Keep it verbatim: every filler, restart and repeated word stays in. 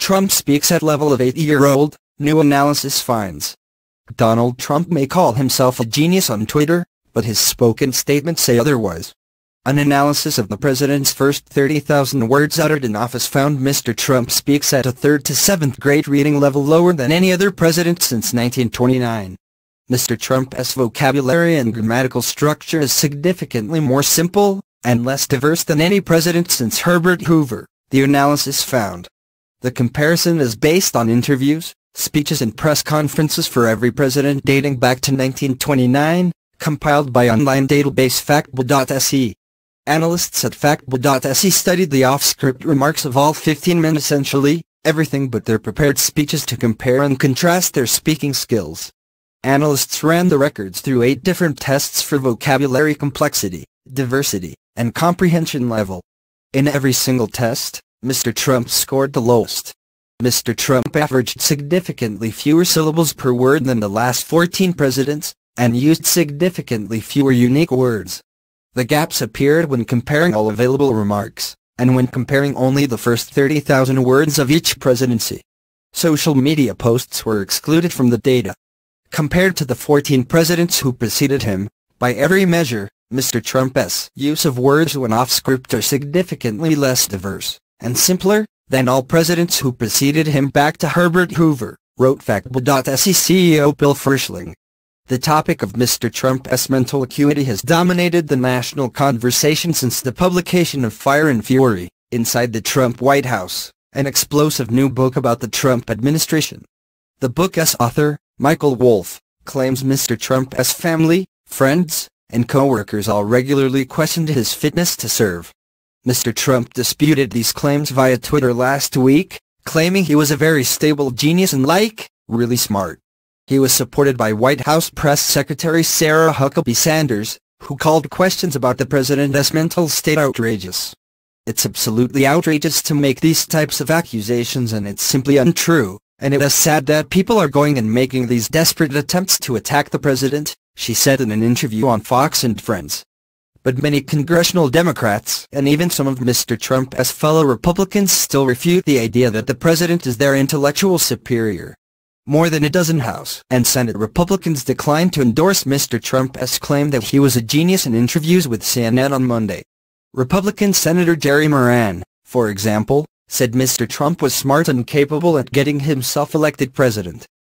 Trump speaks at level of eighty-year-old, new analysis finds. Donald Trump may call himself a genius on Twitter, but his spoken statements say otherwise. An analysis of the president's first thirty thousand words uttered in office found Mister Trump speaks at a third to seventh grade reading level lower than any other president since nineteen twenty-nine. Mister Trump's vocabulary and grammatical structure is significantly more simple and less diverse than any president since Herbert Hoover, the analysis found. The comparison is based on interviews, speeches and press conferences for every president dating back to nineteen twenty-nine, compiled by online database Factba dot S E. Analysts at Factba dot S E studied the off-script remarks of all fifteen men, essentially everything but their prepared speeches, to compare and contrast their speaking skills. Analysts ran the records through eight different tests for vocabulary complexity, diversity, and comprehension level. In every single test, Mister Trump scored the lowest. Mister Trump averaged significantly fewer syllables per word than the last fourteen presidents, and used significantly fewer unique words. The gaps appeared when comparing all available remarks, and when comparing only the first thirty thousand words of each presidency. Social media posts were excluded from the data. Compared to the fourteen presidents who preceded him, by every measure, Mister Trump's use of words when off-script are significantly less diverse and simpler than all presidents who preceded him back to Herbert Hoover, wrote Factba dot S E C E O Bill Frischling. The topic of Mister Trump's mental acuity has dominated the national conversation since the publication of Fire and Fury, Inside the Trump White House, an explosive new book about the Trump administration. The book's author, Michael Wolff, claims Mister Trump's family, friends, and co-workers all regularly questioned his fitness to serve. Mister Trump disputed these claims via Twitter last week, claiming he was a very stable genius and like, really smart. He was supported by White House Press Secretary Sarah Huckabee Sanders, who called questions about the president's mental state outrageous. It's absolutely outrageous to make these types of accusations, and it's simply untrue, and it is sad that people are going and making these desperate attempts to attack the president, she said in an interview on Fox and Friends. But many congressional Democrats and even some of Mister Trump's fellow Republicans still refute the idea that the president is their intellectual superior. More than a dozen House and Senate Republicans declined to endorse Mister Trump's claim that he was a genius in interviews with C N N on Monday. Republican Senator Jerry Moran, for example, said Mister Trump was smart and capable at getting himself elected president.